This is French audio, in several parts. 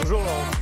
Bonjour Laurent.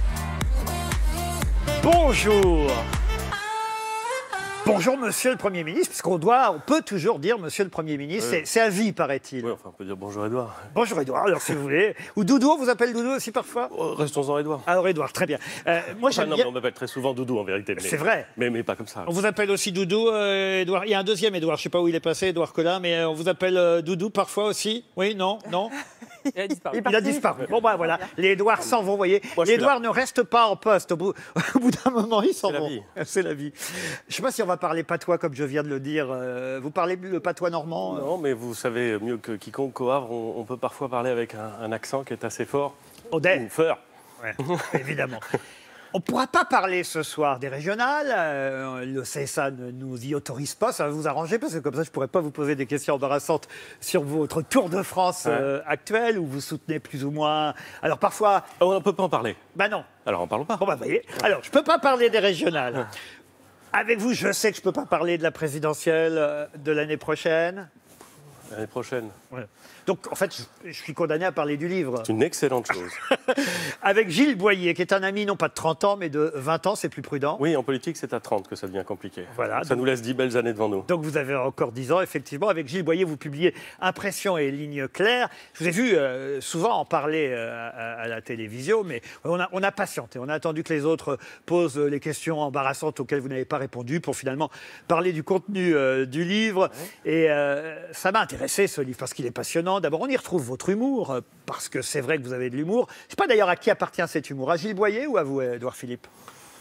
Bonjour. Bonjour Monsieur le Premier ministre, puisqu'on peut toujours dire Monsieur le Premier ministre, c'est à vie paraît-il. Oui, enfin on peut dire bonjour Édouard. Bonjour Édouard, alors si vous voulez. Ou Doudou, on vous appelle Doudou aussi parfois? Restons-en Édouard. Alors Édouard, très bien. Moi j'aime bien... on m'appelle très souvent Doudou en vérité. C'est vrai. Mais pas comme ça. On vous appelle aussi Doudou, Édouard. Il y a un deuxième Édouard, je ne sais pas où il est passé, Édouard Collin, mais on vous appelle Doudou parfois aussi? Oui, non, non? Il a disparu. Il a disparu. Bon, ben voilà, les Édouards s'en vont, vous voyez. Les Édouards ne restent pas en poste. Au bout d'un moment, ils s'en vont. C'est la vie. Je ne sais pas si on va parler patois comme je viens de le dire. Vous parlez le patois normand? Non, mais vous savez mieux que quiconque qu'au Havre, on peut parfois parler avec un accent qui est assez fort. Audet. Ou fort. Ouais, évidemment. On ne pourra pas parler ce soir des régionales. Le CSA ne nous y autorise pas. Ça va vous arranger parce que comme ça, je ne pourrais pas vous poser des questions embarrassantes sur votre Tour de France actuel où vous soutenez plus ou moins. Alors parfois. On ne peut pas en parler. Ben non. Alors, on ne parle pas. Bon, ben, voyez. Alors, je ne peux pas parler des régionales. Avec vous, je sais que je ne peux pas parler de la présidentielle de l'année prochaine. L'année prochaine. Ouais. Donc, en fait, je suis condamné à parler du livre. C'est une excellente chose. Avec Gilles Boyer, qui est un ami non pas de 30 ans, mais de 20 ans, c'est plus prudent. Oui, en politique, c'est à 30 que ça devient compliqué. Voilà. Ça nous laisse 10 belles années devant nous. Donc, vous avez encore 10 ans, effectivement. Avec Gilles Boyer, vous publiez Impressions et lignes claires. Je vous ai vu souvent en parler à la télévision, mais on a patienté. On a attendu que les autres posent les questions embarrassantes auxquelles vous n'avez pas répondu pour finalement parler du contenu du livre. Et ça m'a intéressé, ce livre, parce qu'il est passionnant. D'abord, on y retrouve votre humour, parce que c'est vrai que vous avez de l'humour. Je ne sais pas d'ailleurs à qui appartient cet humour, à Gilles Boyer ou à vous, Édouard Philippe?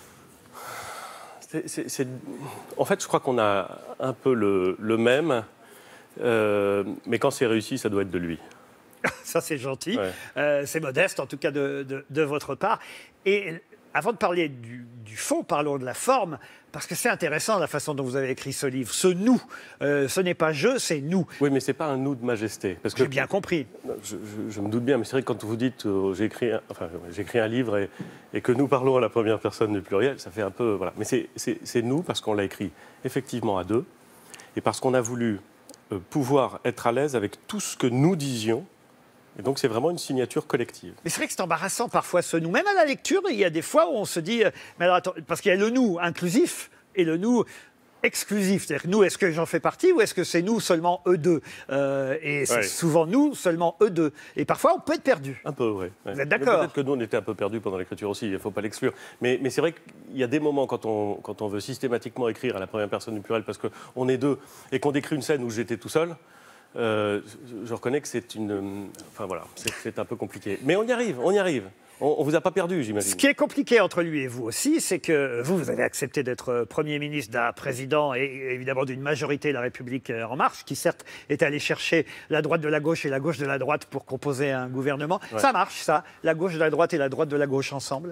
En fait, je crois qu'on a un peu le même, mais quand c'est réussi, ça doit être de lui. Ça, c'est gentil. Ouais. C'est modeste, en tout cas, de votre part. Et avant de parler du fond, parlons de la forme, parce que c'est intéressant la façon dont vous avez écrit ce livre. Ce nous, ce n'est pas je, c'est nous. Oui, mais ce n'est pas un nous de majesté. J'ai bien compris. Je me doute bien, mais c'est vrai que quand vous dites j'ai écrit un livre et que nous parlons à la première personne du pluriel, ça fait un peu... Voilà. Mais c'est nous parce qu'on l'a écrit effectivement à deux et parce qu'on a voulu pouvoir être à l'aise avec tout ce que nous disions. Et donc, c'est vraiment une signature collective. Mais c'est vrai que c'est embarrassant parfois, ce nous. Même à la lecture, il y a des fois où on se dit... Mais alors, attends, parce qu'il y a le nous inclusif et le nous exclusif. C'est-à-dire, nous, est-ce que j'en fais partie ou est-ce que c'est nous seulement eux deux? Et c'est souvent nous seulement eux deux. Et parfois, on peut être perdu. Un peu, oui. Vous êtes d'accord? Peut-être que nous, on était un peu perdus pendant l'écriture aussi, il ne faut pas l'exclure. Mais c'est vrai qu'il y a des moments quand on veut systématiquement écrire à la première personne du pluriel parce qu'on est deux et qu'on décrit une scène où j'étais tout seul, je reconnais que c'est un peu compliqué. Mais on y arrive, on y arrive. On vous a pas perdu, j'imagine. Ce qui est compliqué entre lui et vous aussi, c'est que vous avez accepté d'être Premier ministre d'un président et évidemment d'une majorité de La République En Marche, qui certes est allé chercher la droite de la gauche et la gauche de la droite pour composer un gouvernement. Ouais. Ça marche, ça? La gauche de la droite et la droite de la gauche ensemble?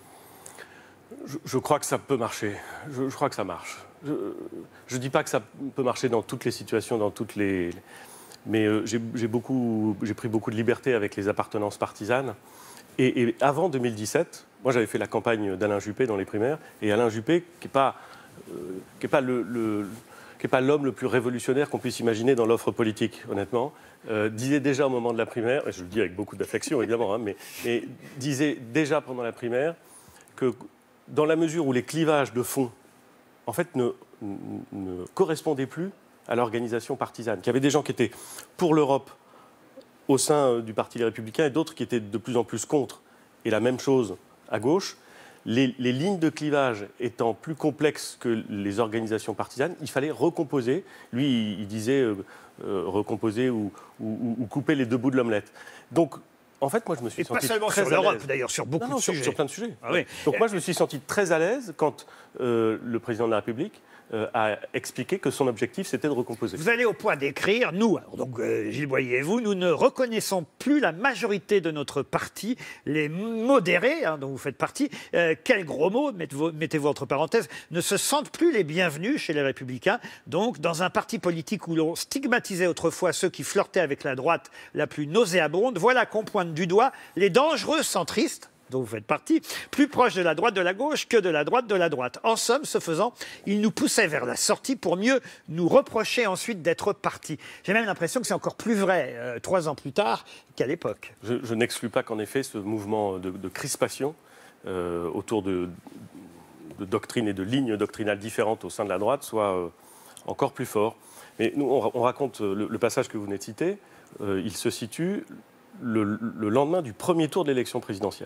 Je crois que ça peut marcher. Je crois que ça marche. Je ne dis pas que ça peut marcher dans toutes les situations, dans toutes les... Mais j'ai pris beaucoup de liberté avec les appartenances partisanes. Et avant 2017, moi j'avais fait la campagne d'Alain Juppé dans les primaires, et Alain Juppé, qui n'est pas l'homme le plus révolutionnaire qu'on puisse imaginer dans l'offre politique, honnêtement, disait déjà au moment de la primaire, et je le dis avec beaucoup d'affection évidemment, hein, mais disait déjà pendant la primaire que dans la mesure où les clivages de fond, en fait, ne correspondaient plus à l'organisation partisane, qu'il y avait des gens qui étaient pour l'Europe au sein du Parti Les Républicains et d'autres qui étaient de plus en plus contre. Et la même chose à gauche. Les lignes de clivage étant plus complexes que les organisations partisanes, il fallait recomposer. Lui, il disait recomposer ou couper les deux bouts de l'omelette. Donc, en fait, moi, je me suis senti très à l'aise. Et pas seulement sur l'Europe, d'ailleurs, sur beaucoup de sujets. Sur plein de sujets. Ah oui. Donc, moi, je me suis senti très à l'aise quand le président de la République a expliqué que son objectif, c'était de recomposer. Vous allez au point d'écrire, nous, alors donc Gilles Boyer et vous, nous ne reconnaissons plus la majorité de notre parti, les modérés, hein, dont vous faites partie, quel gros mot, mettez-vous entre parenthèses, ne se sentent plus les bienvenus chez les Républicains. Donc, dans un parti politique où l'on stigmatisait autrefois ceux qui flirtaient avec la droite la plus nauséabonde, voilà qu'on pointe du doigt les dangereux centristes. dont vous faites partie, plus proche de la droite de la gauche que de la droite de la droite. En somme, ce faisant, il nous poussait vers la sortie pour mieux nous reprocher ensuite d'être partis. J'ai même l'impression que c'est encore plus vrai 3 ans plus tard qu'à l'époque. Je n'exclus pas qu'en effet, ce mouvement de crispation autour de doctrines et de lignes doctrinales différentes au sein de la droite soit encore plus fort. Mais nous, on raconte le passage que vous venez de citer, il se situe le lendemain du premier tour de l'élection présidentielle.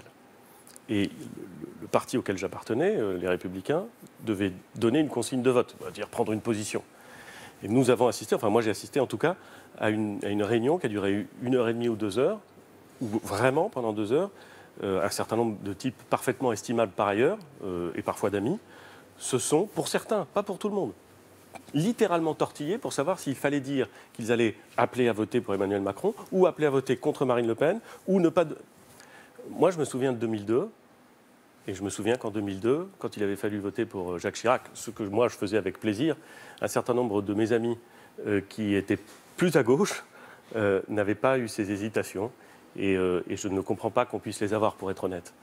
Et le parti auquel j'appartenais, les Républicains, devait donner une consigne de vote, c'est-à-dire prendre une position. Et nous avons assisté, enfin moi j'ai assisté en tout cas, à une réunion qui a duré 1h30 ou 2 heures, où vraiment pendant 2 heures, un certain nombre de types parfaitement estimables par ailleurs, et parfois d'amis, se sont, pour certains, pas pour tout le monde, littéralement tortillés pour savoir s'il fallait dire qu'ils allaient appeler à voter pour Emmanuel Macron ou appeler à voter contre Marine Le Pen ou ne pas... Moi, je me souviens de 2002 et je me souviens qu'en 2002, quand il avait fallu voter pour Jacques Chirac, ce que moi je faisais avec plaisir, un certain nombre de mes amis qui étaient plus à gauche n'avaient pas eu ces hésitations et je ne comprends pas qu'on puisse les avoir, pour être honnête.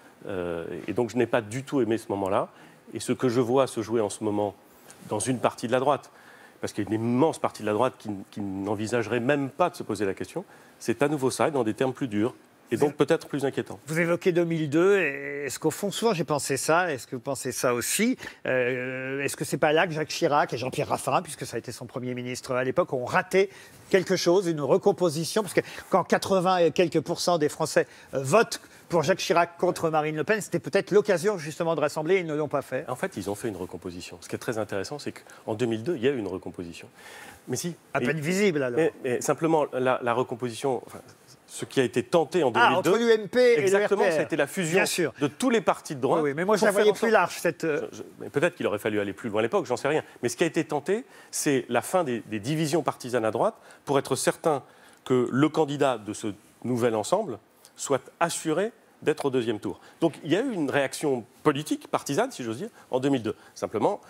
Et donc je n'ai pas du tout aimé ce moment-là. Et ce que je vois se jouer en ce moment dans une partie de la droite, parce qu'il y a une immense partie de la droite qui n'envisagerait même pas de se poser la question, c'est à nouveau ça, et dans des termes plus durs, et donc peut-être plus inquiétants. Vous évoquez 2002, est-ce qu'au fond, souvent j'ai pensé ça, est-ce que vous pensez ça aussi est-ce que c'est pas là que Jacques Chirac et Jean-Pierre Raffarin, puisque ça a été son Premier ministre à l'époque, ont raté quelque chose, une recomposition, parce que quand 80 et quelques % des Français votent pour Jacques Chirac contre Marine Le Pen, c'était peut-être l'occasion justement de rassembler, ils ne l'ont pas fait. En fait, ils ont fait une recomposition. Ce qui est très intéressant, c'est qu'en 2002, il y a eu une recomposition. Mais si. À peine visible alors. Mais simplement, la recomposition, enfin, ce qui a été tenté en 2002... entre l'UMP et le exactement, RPR. ça a été la fusion de tous les partis de droite. Oui, mais moi je la voyais plus large. Peut-être qu'il aurait fallu aller plus loin à l'époque, j'en sais rien. Mais ce qui a été tenté, c'est la fin des divisions partisanes à droite, pour être certain que le candidat de ce nouvel ensemble soit assuré d'être au deuxième tour. Donc il y a eu une réaction politique, partisane, si j'ose dire, en 2002. Simplement,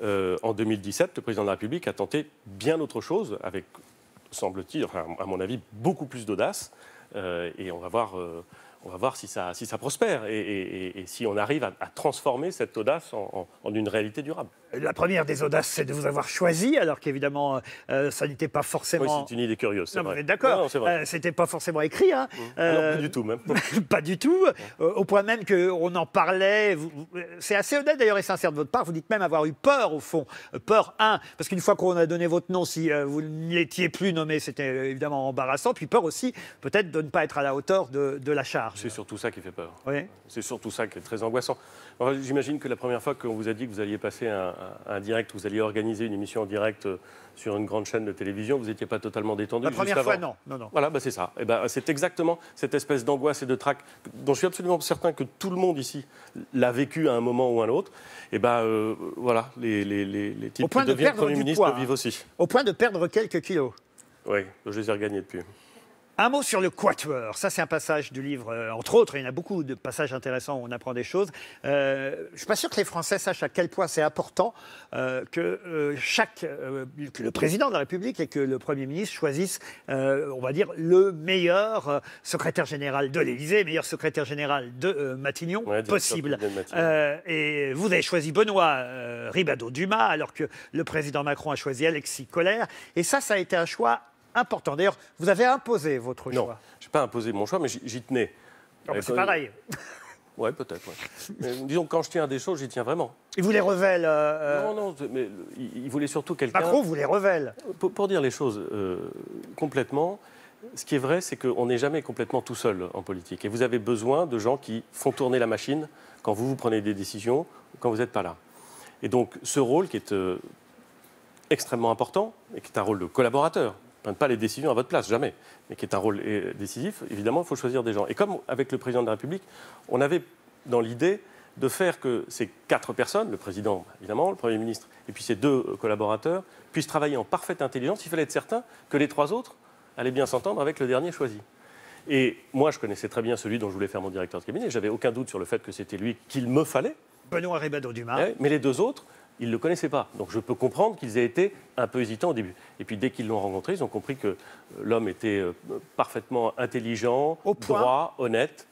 en 2017, le président de la République a tenté bien autre chose, avec, semble-t-il, enfin, à mon avis, beaucoup plus d'audace. Et on va voir si ça prospère et si on arrive à transformer cette audace en une réalité durable. La première des audaces, c'est de vous avoir choisi, alors qu'évidemment, ça n'était pas forcément... Oui, c'est une idée curieuse, c'est vrai. D'accord, c'était pas forcément écrit. Hein. Alors, pas du tout, même. Pas du tout, au point même qu'on en parlait. C'est assez honnête, d'ailleurs, et sincère de votre part. Vous dites même avoir eu peur, au fond. Peur, parce qu'une fois qu'on a donné votre nom, si vous ne l'étiez plus nommé, c'était évidemment embarrassant. Puis peur aussi, peut-être, de ne pas être à la hauteur de la charge. C'est surtout ça qui fait peur. Oui. C'est surtout ça qui est très angoissant. Enfin, j'imagine que la première fois qu'on vous a dit que vous alliez passer un direct, vous alliez organiser une émission en direct sur une grande chaîne de télévision, vous n'étiez pas totalement détendu. La première fois, non. Voilà, c'est ça. Et c'est exactement cette espèce d'angoisse et de trac dont je suis absolument certain que tout le monde ici l'a vécu à un moment ou à un autre. Et voilà, les types qui deviennent Premier ministre le vivent aussi. Au point de perdre quelques kilos. Oui, je les ai regagnés depuis. Un mot sur le quatuor. Ça, c'est un passage du livre, entre autres. Il y en a beaucoup de passages intéressants où on apprend des choses. Je ne suis pas sûr que les Français sachent à quel point c'est important que le président de la République et que le Premier ministre choisissent, on va dire, le meilleur secrétaire général de l'Élysée, meilleur secrétaire général de Matignon possible. Et vous avez choisi Benoît Ribadeau-Dumas, alors que le président Macron a choisi Alexis Collère. Et ça a été un choix important. D'ailleurs, vous avez imposé votre choix. Non, je n'ai pas imposé mon choix, mais j'y tenais. C'est pareil. Oui, peut-être. Ouais. Mais, disons que quand je tiens à des choses, j'y tiens vraiment. Il voulait Revel. Non, mais il voulait surtout quelqu'un... Macron voulait Revel. Pour dire les choses complètement, ce qui est vrai, c'est qu'on n'est jamais complètement tout seul en politique. Et vous avez besoin de gens qui font tourner la machine quand vous prenez des décisions, quand vous n'êtes pas là. Et donc, ce rôle qui est extrêmement important, et qui est un rôle de collaborateur, ne prennent pas les décisions à votre place, jamais, mais qui est un rôle décisif, évidemment, il faut choisir des gens. Et comme avec le président de la République, on avait dans l'idée de faire que ces 4 personnes, le président, évidemment, le Premier ministre, et puis ces 2 collaborateurs, puissent travailler en parfaite intelligence. Il fallait être certain que les 3 autres allaient bien s'entendre avec le dernier choisi. Et moi, je connaissais très bien celui dont je voulais faire mon directeur de cabinet. Je n'avais aucun doute sur le fait que c'était lui qu'il me fallait. Benoît Ribadeau-Dumas. Mais les 2 autres, ils ne le connaissaient pas. Donc je peux comprendre qu'ils aient été un peu hésitants au début. Et puis dès qu'ils l'ont rencontré, ils ont compris que l'homme était parfaitement intelligent, droit, honnête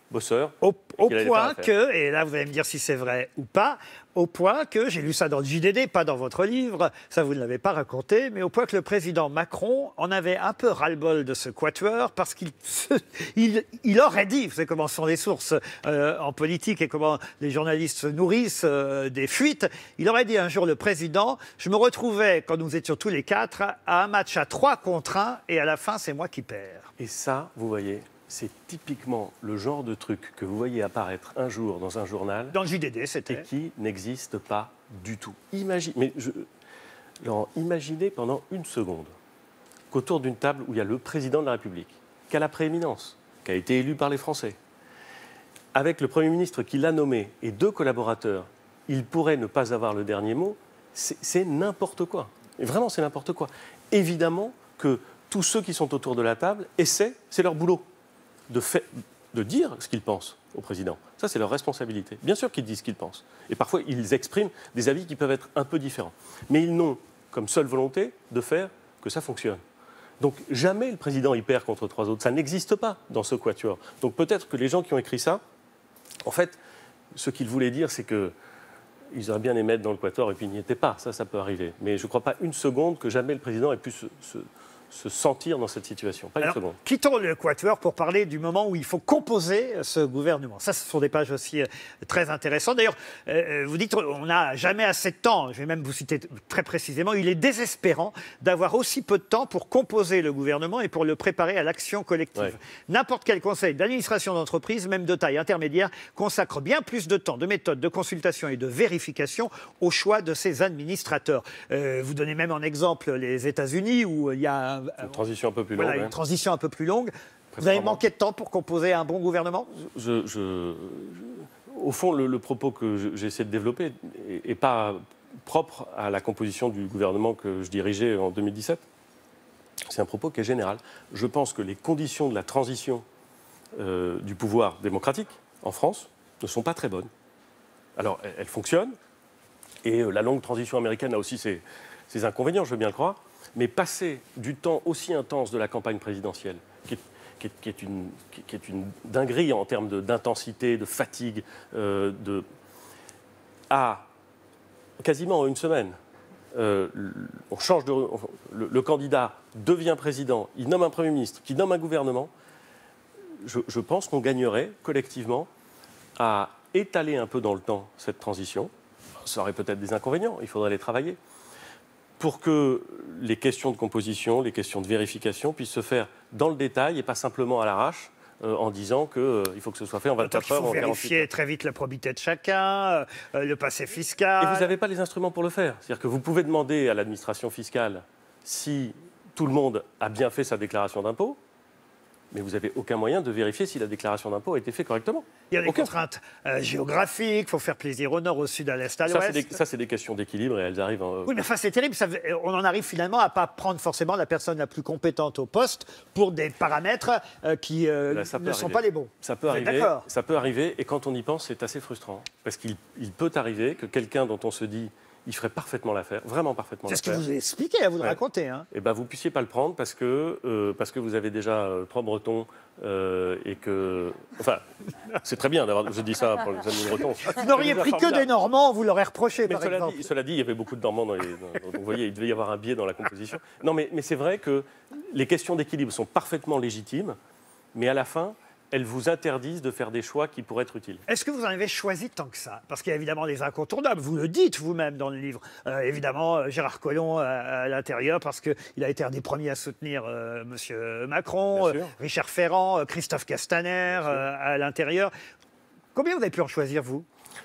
bosseur. Au qu'il allait point faire que, et là vous allez me dire si c'est vrai ou pas, au point que, j'ai lu ça dans le JDD, pas dans votre livre, ça vous ne l'avez pas raconté, mais au point que le président Macron en avait un peu ras-le-bol de ce quatuor parce qu'il il aurait dit, vous savez comment sont les sources en politique et comment les journalistes se nourrissent des fuites, il aurait dit un jour le président, je me retrouvais quand nous étions tous les quatre à un match à 3 contre 1 et à la fin c'est moi qui perds. Et ça, vous voyez, c'est typiquement le genre de truc que vous voyez apparaître un jour dans un journal. Dans le JDD, Et c'était. qui n'existe pas du tout. Laurent, imaginez pendant une seconde qu'autour d'une table où il y a le président de la République, qui a la prééminence, qui a été élu par les Français, avec le Premier ministre qui l'a nommé et 2 collaborateurs, il pourrait ne pas avoir le dernier mot, c'est n'importe quoi. Et vraiment, c'est n'importe quoi. Évidemment que tous ceux qui sont autour de la table essaient, c'est leur boulot, de dire ce qu'ils pensent au président. Ça, c'est leur responsabilité. Bien sûr qu'ils disent ce qu'ils pensent. Et parfois, ils expriment des avis qui peuvent être un peu différents. Mais ils n'ont comme seule volonté de faire que ça fonctionne. Donc, jamais le président y perd contre 3 autres. Ça n'existe pas dans ce quatuor. Donc, peut-être que les gens qui ont écrit ça, en fait, ce qu'ils voulaient dire, c'est que ils auraient bien aimé mettre dans le quatuor et puis ils n'y étaient pas. Ça peut arriver. Mais je ne crois pas une seconde que jamais le président ait pu se sentir dans cette situation. Pas une seconde. Quittons le quatuor pour parler du moment où il faut composer ce gouvernement. Ça, ce sont des pages aussi très intéressantes. D'ailleurs, vous dites on n'a jamais assez de temps. Je vais même vous citer très précisément. Il est désespérant d'avoir aussi peu de temps pour composer le gouvernement et pour le préparer à l'action collective. Ouais. N'importe quel conseil d'administration d'entreprise, même de taille intermédiaire, consacre bien plus de temps, de méthode, de consultation et de vérification au choix de ses administrateurs. Vous donnez même en exemple les États-Unis où il y a une transition un peu plus longue. Voilà, une transition un peu plus longue. Vous avez manqué de temps pour composer un bon gouvernement ? Au fond, le propos que j'essaie de développer n'est pas propre à la composition du gouvernement que je dirigeais en 2017. C'est un propos qui est général. Je pense que les conditions de la transition du pouvoir démocratique en France ne sont pas très bonnes. Alors, elles fonctionnent, et la longue transition américaine a aussi ses inconvénients, je veux bien le croire. Mais passer du temps aussi intense de la campagne présidentielle, qui est une dinguerie en termes d'intensité, de fatigue, à quasiment une semaine, on change le candidat devient président, il nomme un Premier ministre, qui nomme un gouvernement, je pense qu'on gagnerait collectivement à étaler un peu dans le temps cette transition. Ça aurait peut-être des inconvénients, il faudrait les travailler, pour que les questions de composition, les questions de vérification puissent se faire dans le détail et pas simplement à l'arrache, en disant qu'il faut que ce soit fait en 24 heures. Il faut vérifier très vite la probité de chacun, le passé fiscal. Et vous n'avez pas les instruments pour le faire. C'est-à-dire que vous pouvez demander à l'administration fiscale si tout le monde a bien fait sa déclaration d'impôt, mais vous n'avez aucun moyen de vérifier si la déclaration d'impôt a été faite correctement. Il y a des contraintes géographiques, il faut faire plaisir au nord, au sud, à l'est, à l'ouest. Ça, c'est des questions d'équilibre et elles arrivent... Oui, mais enfin, c'est terrible. On en arrive finalement à ne pas prendre forcément la personne la plus compétente au poste pour des paramètres qui ne sont pas les bons. Ça peut arriver, et quand on y pense, c'est assez frustrant. Parce qu'il peut arriver que quelqu'un dont on se dit il ferait parfaitement l'affaire, vraiment parfaitement l'affaire. C'est ce que vous avez expliqué, à vous le raconter. Hein. Et vous ne puissiez pas le prendre parce que vous avez déjà 3 Bretons et que... Enfin, c'est très bien d'avoir... Je dis ça pour les amis bretons. Vous n'auriez pris que des Normands, vous l'aurez reproché, par exemple. Cela dit, il y avait beaucoup de Normands donc vous voyez, il devait y avoir un biais dans la composition. Non, mais c'est vrai que les questions d'équilibre sont parfaitement légitimes, mais à la fin, elles vous interdisent de faire des choix qui pourraient être utiles. Est-ce que vous en avez choisi tant que ça ? Parce qu'il y a évidemment des incontournables, vous le dites vous-même dans le livre. Évidemment, Gérard Collomb à l'intérieur, parce qu'il a été un des premiers à soutenir M. Macron, Richard Ferrand, Christophe Castaner à l'intérieur. Combien vous avez pu en choisir, vous ?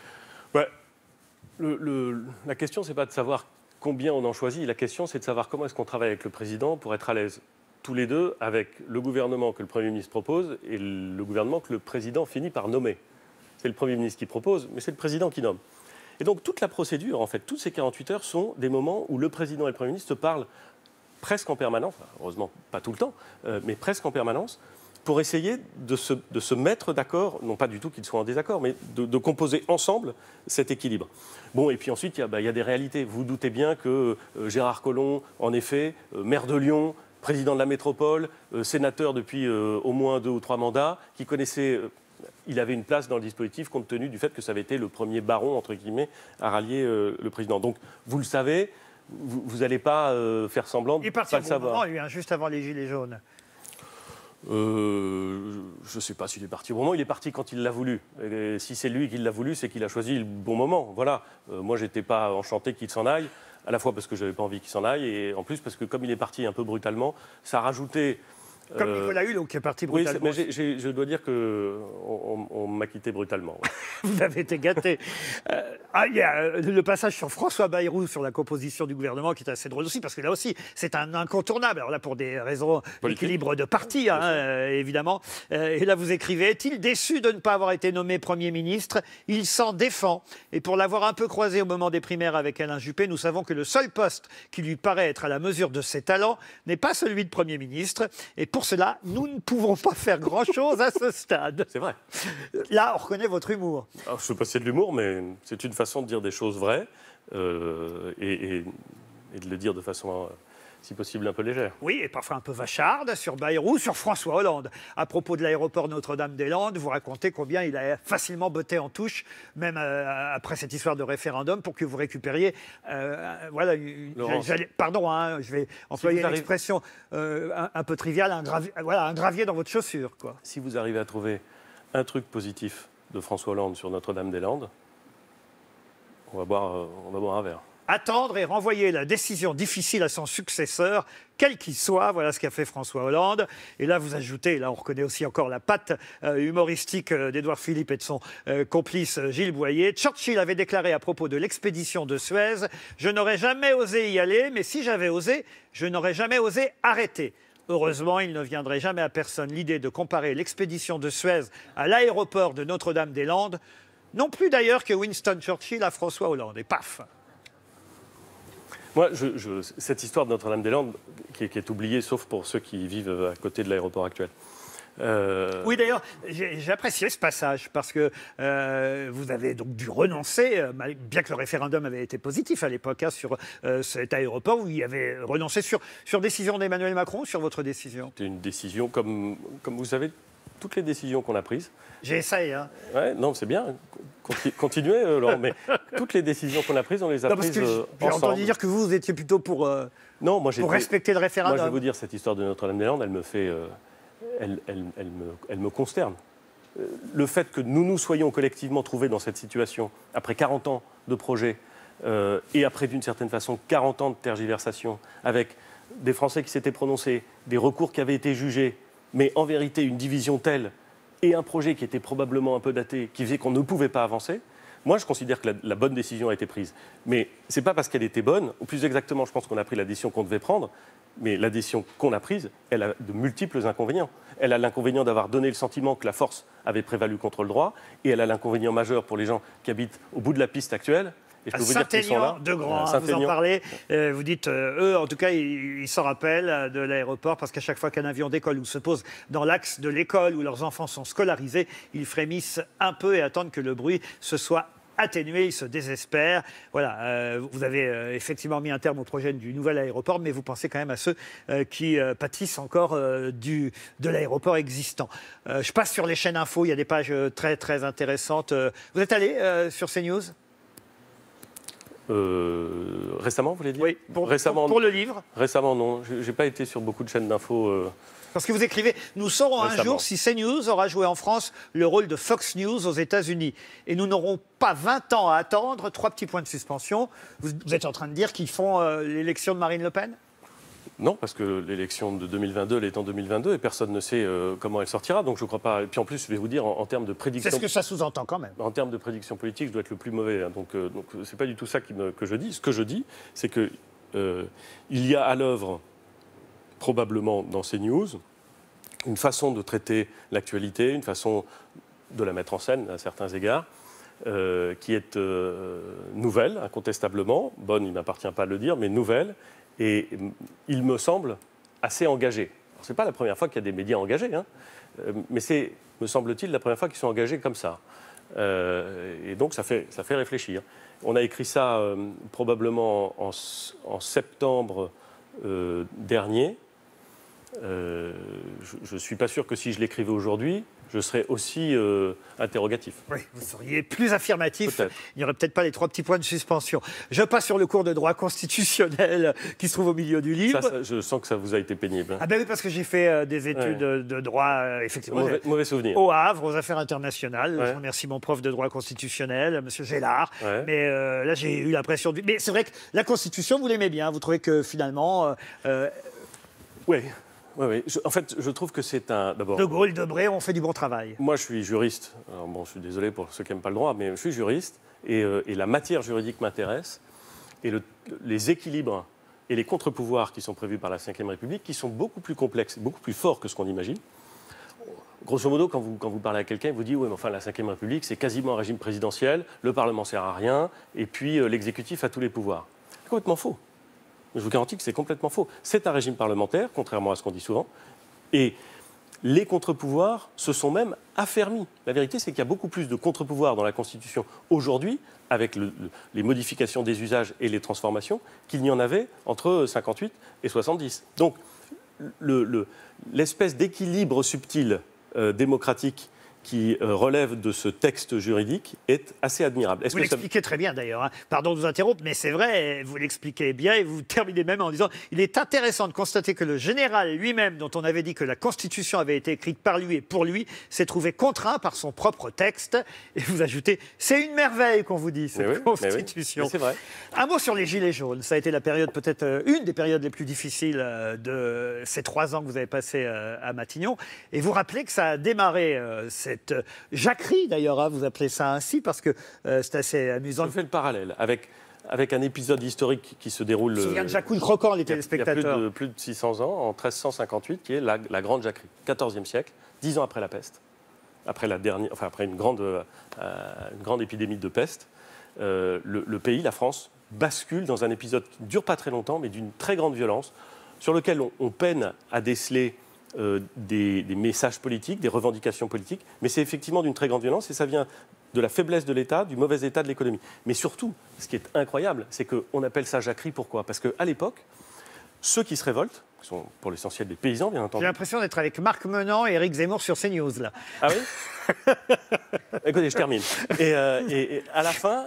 La question, ce n'est pas de savoir combien on en choisit, la question, c'est de savoir comment est-ce qu'on travaille avec le président pour être à l'aise. Tous les deux avec le gouvernement que le Premier ministre propose et le gouvernement que le président finit par nommer. C'est le Premier ministre qui propose, mais c'est le président qui nomme. Et donc toute la procédure, en fait, toutes ces 48 heures sont des moments où le président et le Premier ministre se parlent presque en permanence, enfin, heureusement pas tout le temps, mais presque en permanence, pour essayer de se mettre d'accord, non pas du tout qu'ils soient en désaccord, mais de composer ensemble cet équilibre. Bon, et puis ensuite, il y a des réalités. Vous doutez bien que Gérard Collomb, en effet, maire de Lyon, président de la métropole, sénateur depuis au moins 2 ou 3 mandats, qui connaissait il avait une place dans le dispositif compte tenu du fait que ça avait été le premier baron, entre guillemets, à rallier le président. Donc, vous le savez, vous n'allez pas faire semblant de ne pas le savoir. Moment, lui, hein, juste avant les Gilets jaunes. Je ne sais pas s'il est parti au bon moment. Il est parti quand il l'a voulu. Et si c'est lui qui l'a voulu, c'est qu'il a choisi le bon moment. Voilà. Moi, je n'étais pas enchanté qu'il s'en aille, à la fois parce que je n'avais pas envie qu'il s'en aille, et en plus parce que comme il est parti un peu brutalement, ça a rajouté... Comme Nicolas Hulot qui est parti brutalement. Oui, mais je dois dire qu'on m'a quitté brutalement. Ouais. Vous avez été gâté. Il y a le passage sur François Bayrou sur la composition du gouvernement qui est assez drôle aussi, parce que là aussi, c'est un incontournable. Alors là, pour des raisons d'équilibre de parti, hein, évidemment. Et là, vous écrivez, est-il déçu de ne pas avoir été nommé Premier ministre? Il s'en défend. Et pour l'avoir un peu croisé au moment des primaires avec Alain Juppé, nous savons que le seul poste qui lui paraît être à la mesure de ses talents n'est pas celui de Premier ministre. Et pour cela, nous ne pouvons pas faire grand-chose à ce stade. C'est vrai. Là, on reconnaît votre humour. Alors, je ne sais pas si c'est de l'humour, mais c'est une façon de dire des choses vraies et de le dire de façon, si possible, un peu légère. Oui, et parfois un peu vacharde sur Bayrou, sur François Hollande. À propos de l'aéroport Notre-Dame-des-Landes, vous racontez combien il a facilement botté en touche, même après cette histoire de référendum, pour que vous récupériez... voilà, pardon, hein, je vais employer une expression un peu triviale, un gravier dans votre chaussure, quoi. Si vous arrivez à trouver un truc positif de François Hollande sur Notre-Dame-des-Landes, on va boire un verre. Attendre et renvoyer la décision difficile à son successeur, quel qu'il soit, voilà ce qu'a fait François Hollande. Et là, vous ajoutez, là on reconnaît aussi encore la patte humoristique d'Édouard Philippe et de son complice Gilles Boyer. Churchill avait déclaré à propos de l'expédition de Suez, « Je n'aurais jamais osé y aller, mais si j'avais osé, je n'aurais jamais osé arrêter ». Heureusement, il ne viendrait jamais à personne l'idée de comparer l'expédition de Suez à l'aéroport de Notre-Dame-des-Landes, non plus d'ailleurs que Winston Churchill à François Hollande. Et paf! Moi, cette histoire de Notre-Dame-des-Landes, qui est oubliée, sauf pour ceux qui vivent à côté de l'aéroport actuel. Oui, d'ailleurs, j'ai apprécié ce passage parce que vous avez donc dû renoncer, bien que le référendum avait été positif à l'époque, hein, sur cet aéroport, où il y avait renoncé sur décision d'Emmanuel Macron, sur votre décision. C'était une décision, comme vous savez, toutes les décisions qu'on a prises. J'essaye, hein. Ouais, non, c'est bien. Continuez, Laurent, mais toutes les décisions qu'on a prises, on les a prises ensemble. J'ai entendu dire que vous étiez plutôt pour respecter le référendum. Moi, je vais vous dire, cette histoire de Notre-Dame-des-Landes, elle me fait... elle me consterne. Le fait que nous soyons collectivement trouvés dans cette situation, après 40 ans de projet, et après, d'une certaine façon, 40 ans de tergiversation, avec des Français qui s'étaient prononcés, des recours qui avaient été jugés, mais en vérité, une division telle, et un projet qui était probablement un peu daté, qui faisait qu'on ne pouvait pas avancer, moi, je considère que la bonne décision a été prise. Mais ce n'est pas parce qu'elle était bonne, ou plus exactement, je pense qu'on a pris la décision qu'on devait prendre, mais la décision qu'on a prise, elle a de multiples inconvénients. Elle a l'inconvénient d'avoir donné le sentiment que la force avait prévalu contre le droit, et elle a l'inconvénient majeur pour les gens qui habitent au bout de la piste actuelle. Et je peux vous dire qu'ils sont là. Saint-Aignan-de-Grand, vous en parlez. Vous dites, eux, en tout cas, ils s'en rappellent de l'aéroport, parce qu'à chaque fois qu'un avion décolle ou se pose dans l'axe de l'école où leurs enfants sont scolarisés, ils frémissent un peu et attendent que le bruit se soit atténué, ils se désespèrent. Voilà, vous avez effectivement mis un terme au projet du nouvel aéroport, mais vous pensez quand même à ceux qui pâtissent encore de l'aéroport existant. Je passe sur les chaînes info, il y a des pages très, très intéressantes. Vous êtes allé sur CNews ? Récemment, vous voulez dire? Oui, pour le livre. Récemment, non. Je n'ai pas été sur beaucoup de chaînes d'infos. Parce que vous écrivez, nous saurons récemment. Un jour si CNews aura joué en France le rôle de Fox News aux États-Unis. Et nous n'aurons pas 20 ans à attendre. 3 petits points de suspension. Vous êtes en train de dire qu'ils font l'élection de Marine Le Pen ? Non, parce que l'élection de 2022, elle est en 2022 et personne ne sait comment elle sortira. Donc je ne crois pas. Et puis en plus, je vais vous dire, en termes de prédiction... C'est ce que ça sous-entend quand même. En termes de prédiction politique, je dois être le plus mauvais. Hein. Donc ce n'est pas du tout ça que je dis. Ce que je dis, c'est qu'il y a à l'œuvre, probablement dans ces news, une façon de traiter l'actualité, une façon de la mettre en scène à certains égards, qui est nouvelle, incontestablement. Bonne, il ne m'appartient pas de le dire, mais nouvelle. Et il me semble assez engagé. Ce n'est pas la première fois qu'il y a des médias engagés, hein, mais c'est, me semble-t-il, la première fois qu'ils sont engagés comme ça. Et donc ça fait réfléchir. On a écrit ça probablement en septembre dernier. je ne suis pas sûr que si je l'écrivais aujourd'hui, je serais aussi interrogatif. Oui, vous seriez plus affirmatif. Peut-être. Il n'y aurait peut-être pas les 3 petits points de suspension. Je passe sur le cours de droit constitutionnel qui se trouve au milieu du livre. Je sens que ça vous a été pénible. Ah ben oui, parce que j'ai fait des études de droit, effectivement. Mauvais souvenir. Au Havre, aux affaires internationales. Ouais. Je remercie mon prof de droit constitutionnel, M. Gélard. Ouais. Mais là, j'ai eu l'impression... Mais c'est vrai que la Constitution, vous l'aimez bien. Vous trouvez que finalement... Oui. En fait, je trouve que c'est un... D'abord, De Gaulle, Debré ont fait du bon travail. moi, je suis juriste. Alors, bon, je suis désolé pour ceux qui n'aiment pas le droit, mais je suis juriste. Et la matière juridique m'intéresse. Et les équilibres et les contre-pouvoirs qui sont prévus par la Ve République, qui sont beaucoup plus complexes, beaucoup plus forts que ce qu'on imagine. Grosso modo, quand vous parlez à quelqu'un, il vous dit « Oui, mais enfin, la Ve République, c'est quasiment un régime présidentiel, le Parlement ne sert à rien, et puis l'exécutif a tous les pouvoirs. » C'est complètement faux. Je vous garantis que c'est complètement faux. C'est un régime parlementaire, contrairement à ce qu'on dit souvent, et les contre-pouvoirs se sont même affermis. La vérité, c'est qu'il y a beaucoup plus de contre-pouvoirs dans la Constitution aujourd'hui, avec les modifications des usages et les transformations, qu'il n'y en avait entre 58 et 70. Donc, l'espèce d'équilibre subtil démocratique qui relève de ce texte juridique est assez admirable. Vous l'expliquez très bien d'ailleurs, hein. Pardon de vous interrompre, mais c'est vrai, vous l'expliquez bien et vous terminez même en disant « Il est intéressant de constater que le général lui-même, dont on avait dit que la Constitution avait été écrite par lui et pour lui, s'est trouvé contraint par son propre texte. » Et vous ajoutez « C'est une merveille qu'on vous dit, cette Constitution. » C'est vrai. Un mot sur les Gilets jaunes. Ça a été la période, peut-être une des périodes les plus difficiles de ces 3 ans que vous avez passés à Matignon. Et vous rappelez que ça a démarré cette jacquerie, d'ailleurs, hein, vous appelez ça ainsi, parce que c'est assez amusant. Je fais le parallèle avec un épisode historique qui se déroule... Je me souviens de Jacques le Croquant, les téléspectateurs. Il y a plus de 600 ans, en 1358, qui est la Grande Jacquerie, 14e siècle, 10 ans après la peste, après une grande épidémie de peste. Le pays, la France, bascule dans un épisode qui ne dure pas très longtemps, mais d'une très grande violence, sur lequel on peine à déceler des messages politiques, des revendications politiques, mais c'est effectivement d'une très grande violence et ça vient de la faiblesse de l'État, du mauvais état de l'économie. Mais surtout, ce qui est incroyable, c'est qu'on appelle ça jacquerie. Pourquoi ? Parce qu'à l'époque, ceux qui se révoltent, qui sont pour l'essentiel des paysans, bien entendu. J'ai l'impression d'être avec Marc Menant et Éric Zemmour sur CNews, là. Ah oui ? Écoutez, je termine. Et à la fin,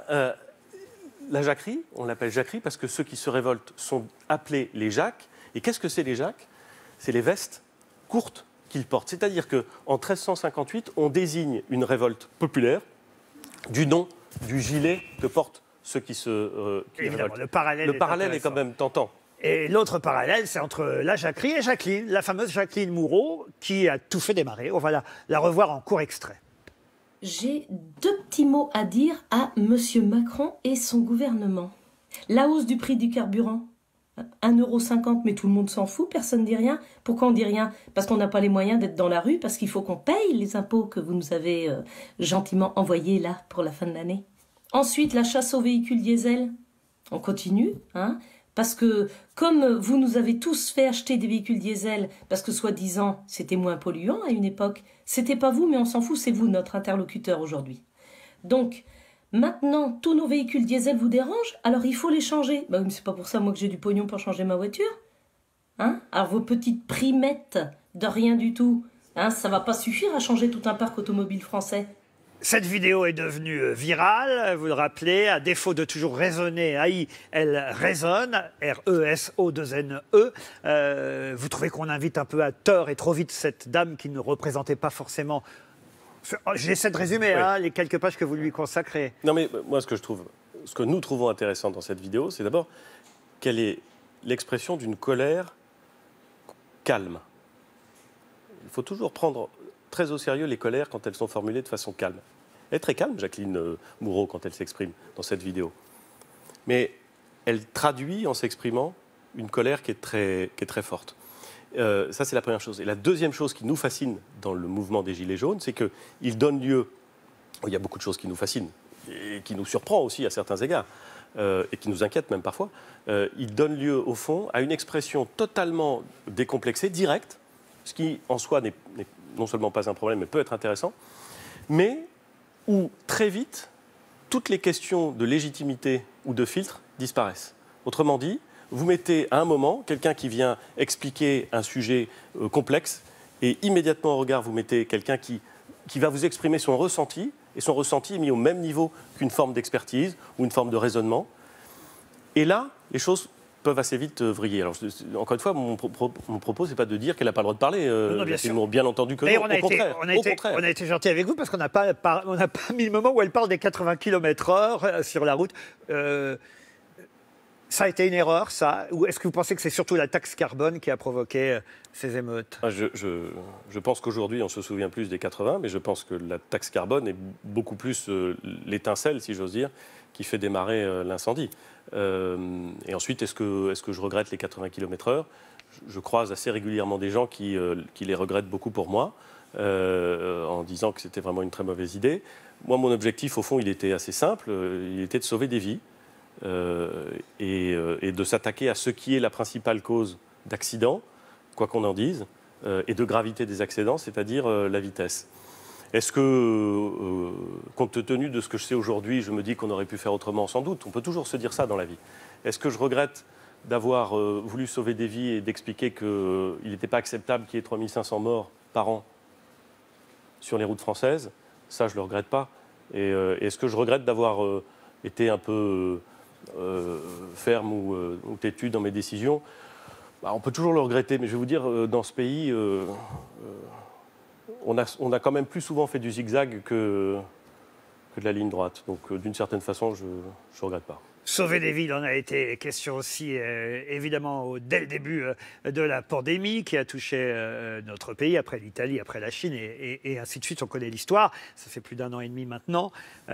la jacquerie, on l'appelle jacquerie parce que ceux qui se révoltent sont appelés les Jacques. Et qu'est-ce que c'est les Jacques ? C'est les vestes courtes qu'ils portent. C'est-à-dire qu'en 1358, on désigne une révolte populaire du nom du gilet que portent ceux qui se révoltent. Le parallèle est quand même tentant. Et l'autre parallèle, c'est entre la jacquerie et Jacqueline, la fameuse Jacqueline Moureau, qui a tout fait démarrer. On va la revoir en court extrait. J'ai 2 petits mots à dire à M. Macron et son gouvernement. La hausse du prix du carburant. 1,50 €, mais tout le monde s'en fout, personne ne dit rien. Pourquoi on dit rien ? Parce qu'on n'a pas les moyens d'être dans la rue, parce qu'il faut qu'on paye les impôts que vous nous avez gentiment envoyés là pour la fin de l'année. Ensuite, la chasse aux véhicules diesel. On continue, hein ? Parce que comme vous nous avez tous fait acheter des véhicules diesel, parce que soi-disant c'était moins polluant à une époque, c'était pas vous, mais on s'en fout, c'est vous notre interlocuteur aujourd'hui. Donc, maintenant, tous nos véhicules diesel vous dérangent, alors il faut les changer. Bah oui, mais c'est pas pour ça, moi, que j'ai du pognon pour changer ma voiture. Hein ? Alors vos petites primettes de rien du tout, hein, ça va pas suffire à changer tout un parc automobile français. Cette vidéo est devenue virale, vous le rappelez, à défaut de toujours raisonner, AI, elle résonne, R-E-S-O-2-N-E. Vous trouvez qu'on invite un peu à tort et trop vite cette dame qui ne représentait pas forcément... J'essaie de résumer hein, les quelques pages que vous lui consacrez. Non mais moi ce que nous trouvons intéressant dans cette vidéo, c'est d'abord qu'elle est l'expression d'une colère calme. Il faut toujours prendre très au sérieux les colères quand elles sont formulées de façon calme. Elle est très calme, Jacqueline Moureau, quand elle s'exprime dans cette vidéo. Mais elle traduit en s'exprimant une colère qui est très forte. Ça, c'est la première chose. Et la deuxième chose qui nous fascine dans le mouvement des Gilets jaunes, c'est qu'il donne lieu... Il y a beaucoup de choses qui nous fascinent et qui nous surprend aussi à certains égards, et qui nous inquiètent même parfois. Il donne lieu, au fond, à une expression totalement décomplexée, directe, ce qui, en soi, n'est non seulement pas un problème, mais peut être intéressant, mais où, très vite, toutes les questions de légitimité ou de filtre disparaissent. Autrement dit, Vous mettez à un moment quelqu'un qui vient expliquer un sujet complexe et immédiatement au regard, vous mettez quelqu'un qui va vous exprimer son ressenti, et son ressenti est mis au même niveau qu'une forme d'expertise ou une forme de raisonnement. Et là, les choses peuvent assez vite vriller. Alors, encore une fois, mon propos, c'est pas de dire qu'elle n'a pas le droit de parler. Ils m'ont bien entendu que non. Au contraire. On a été gentil avec vous parce qu'on n'a pas mis le moment où elle parle des 80 km/h sur la route. Ça a été une erreur, ça? Ou est-ce que vous pensez que c'est surtout la taxe carbone qui a provoqué ces émeutes? Je pense qu'aujourd'hui, on se souvient plus des 80, mais je pense que la taxe carbone est beaucoup plus l'étincelle, si j'ose dire, qui fait démarrer l'incendie. Et ensuite, est-ce que je regrette les 80 km/h? Je croise assez régulièrement des gens qui les regrettent beaucoup pour moi, en disant que c'était vraiment une très mauvaise idée. Moi, mon objectif, au fond, il était assez simple. Il était de sauver des vies et de s'attaquer à ce qui est la principale cause d'accident, quoi qu'on en dise, et de gravité des accidents, c'est-à-dire la vitesse. Est-ce que, compte tenu de ce que je sais aujourd'hui, je me dis qu'on aurait pu faire autrement? Sans doute, on peut toujours se dire ça dans la vie. Est-ce que je regrette d'avoir voulu sauver des vies et d'expliquer qu'il n'était pas acceptable qu'il y ait 3500 morts par an sur les routes françaises? Ça, je ne le regrette pas. Et est-ce que je regrette d'avoir été un peu ferme ou têtu dans mes décisions? On peut toujours le regretter, mais je vais vous dire, dans ce pays... on a quand même plus souvent fait du zigzag que de la ligne droite. Donc, d'une certaine façon, je ne regrette pas. Sauver des vies, il en a été question aussi, évidemment, dès le début de la pandémie qui a touché notre pays, après l'Italie, après la Chine, et ainsi de suite. On connaît l'histoire. Ça fait plus d'1 an et demi maintenant.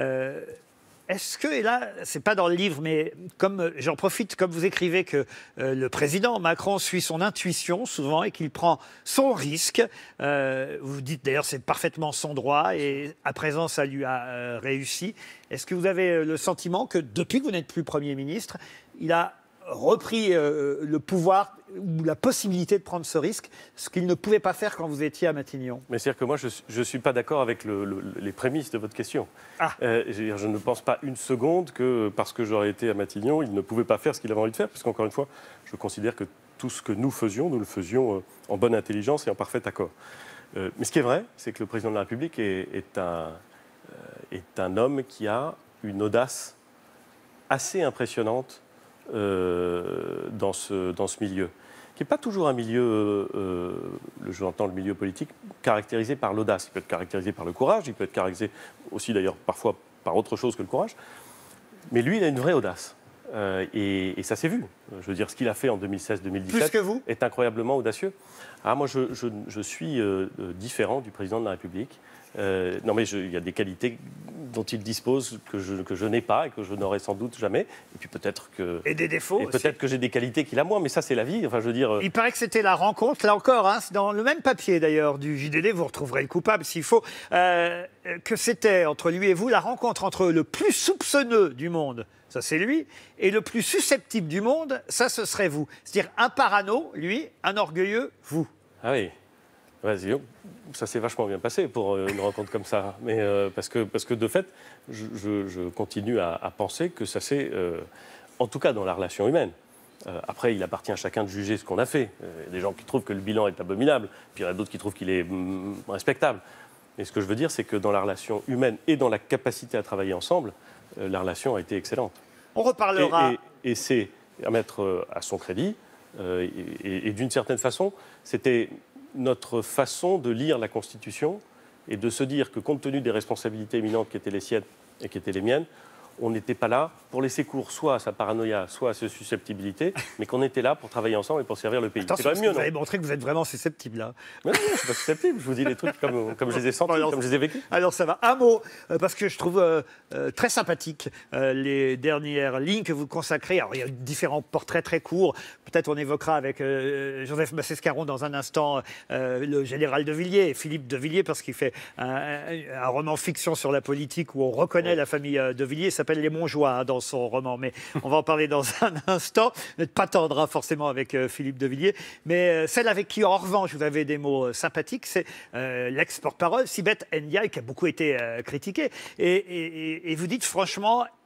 Est-ce que, et là, c'est pas dans le livre, mais comme j'en profite, comme vous écrivez que le président Macron suit son intuition souvent et qu'il prend son risque, vous dites d'ailleurs c'est parfaitement son droit et à présent ça lui a réussi. Est-ce que vous avez le sentiment que depuis que vous n'êtes plus Premier ministre, il a repris le pouvoir ou la possibilité de prendre ce risque, ce qu'il ne pouvait pas faire quand vous étiez à Matignon? Mais c'est-à-dire que moi, je ne suis pas d'accord avec les prémices de votre question. Je ne pense pas une seconde que parce que j'aurais été à Matignon, il ne pouvait pas faire ce qu'il avait envie de faire, parce qu'encore une fois, je considère que tout ce que nous le faisions en bonne intelligence et en parfait accord. Mais ce qui est vrai, c'est que le président de la République est un homme qui a une audace assez impressionnante dans ce milieu, qui n'est pas toujours un milieu, j'entends le milieu politique, caractérisé par l'audace. Il peut être caractérisé par le courage, il peut être caractérisé aussi d'ailleurs parfois par autre chose que le courage. Mais lui, il a une vraie audace. Et ça s'est vu. Je veux dire, ce qu'il a fait en 2016-2017 est incroyablement audacieux. Moi, je suis différent du président de la République. Non, mais il y a des qualités dont il dispose que je n'ai pas et que je n'aurai sans doute jamais. Et puis peut-être que... Et des défauts et peut-être que j'ai des qualités qu'il a moins, mais ça, c'est la vie. Enfin, je veux dire... Il paraît que c'était la rencontre, là encore, hein, c'est dans le même papier d'ailleurs du JDD, vous retrouverez le coupable s'il faut, que c'était entre lui et vous la rencontre entre le plus soupçonneux du monde, ça c'est lui, et le plus susceptible du monde, ça ce serait vous. C'est-à-dire un parano, lui, un orgueilleux, vous. Ah oui. Vas-y, ça s'est vachement bien passé pour une rencontre comme ça. Mais parce que de fait, je continue à penser que ça c'est, en tout cas dans la relation humaine. Après, il appartient à chacun de juger ce qu'on a fait. Il y a des gens qui trouvent que le bilan est abominable, puis il y en a d'autres qui trouvent qu'il est respectable. Mais ce que je veux dire, c'est que dans la relation humaine et dans la capacité à travailler ensemble, la relation a été excellente. On reparlera. Et c'est à mettre à son crédit. Et d'une certaine façon, c'était notre façon de lire la Constitution et de se dire que compte tenu des responsabilités éminentes qui étaient les siennes et qui étaient les miennes, on n'était pas là pour laisser cours soit à sa paranoïa, soit à sa susceptibilité, mais qu'on était là pour travailler ensemble et pour servir le pays. C'est quand même mieux, vous avez montré que vous êtes vraiment susceptible, là. Mais non, je ne suis pas susceptible, je vous dis les trucs comme je les ai sentis, comme je les ai vécus. Alors ça va, un mot, parce que je trouve très sympathique les dernières lignes que vous consacrez. Alors il y a différents portraits très courts, peut-être on évoquera avec Joseph Massescaron dans un instant le général de Villiers, et Philippe de Villiers, parce qu'il fait un roman fiction sur la politique où on reconnaît la famille de Villiers, ça s'appelle Les Montjoie hein, dans son roman, mais on va en parler dans un instant. Vous n'êtes pas tendre hein, forcément avec Philippe de Villiers, mais celle avec qui en revanche vous avez des mots sympathiques, c'est l'ex-porte-parole Sibeth Ndiaye qui a beaucoup été critiquée, et vous dites franchement,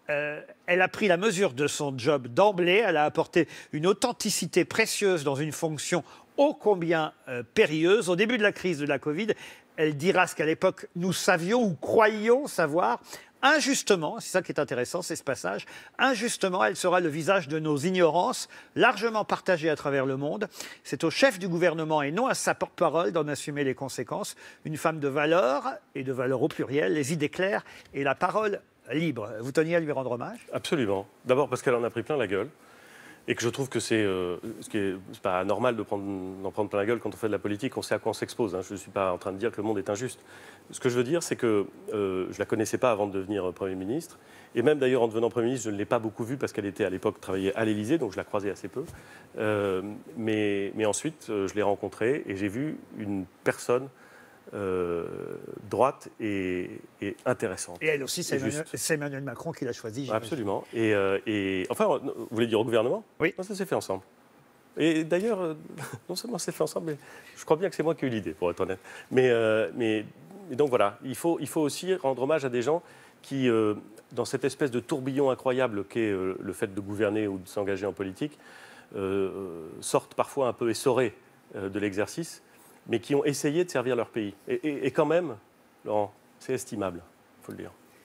elle a pris la mesure de son job d'emblée. Elle a apporté une authenticité précieuse dans une fonction ô combien périlleuse. Au début de la crise de la Covid, elle dira ce qu'à l'époque nous savions ou croyions savoir. Injustement, c'est ça qui est intéressant, c'est ce passage, injustement, elle sera le visage de nos ignorances, largement partagées à travers le monde. C'est au chef du gouvernement et non à sa porte-parole d'en assumer les conséquences. Une femme de valeur, et de valeur au pluriel, les idées claires et la parole libre. Vous teniez à lui rendre hommage? Absolument. D'abord parce qu'elle en a pris plein la gueule. Et que je trouve que c'est pas normal d'en prendre plein la gueule quand on fait de la politique. On sait à quoi on s'expose. Hein. Je ne suis pas en train de dire que le monde est injuste. Ce que je veux dire, c'est que je ne la connaissais pas avant de devenir Premier ministre. Et même d'ailleurs, en devenant Premier ministre, je ne l'ai pas beaucoup vue parce qu'elle était à l'époque travaillait à l'Élysée, donc je la croisais assez peu. Mais ensuite, je l'ai rencontrée et j'ai vu une personne droite et intéressante. Et elle aussi, c'est Emmanuel Macron qui l'a choisie. Absolument. Enfin, vous voulez dire au gouvernement? Oui. Non, ça s'est fait ensemble. Et d'ailleurs, non seulement ça s'est fait ensemble, mais je crois bien que c'est moi qui ai eu l'idée, pour être honnête. Mais donc voilà, il faut aussi rendre hommage à des gens qui, dans cette espèce de tourbillon incroyable qu'est le fait de gouverner ou de s'engager en politique, sortent parfois un peu essorés de l'exercice, mais qui ont essayé de servir leur pays. Et quand même, Laurent, c'est estimable, il faut le dire.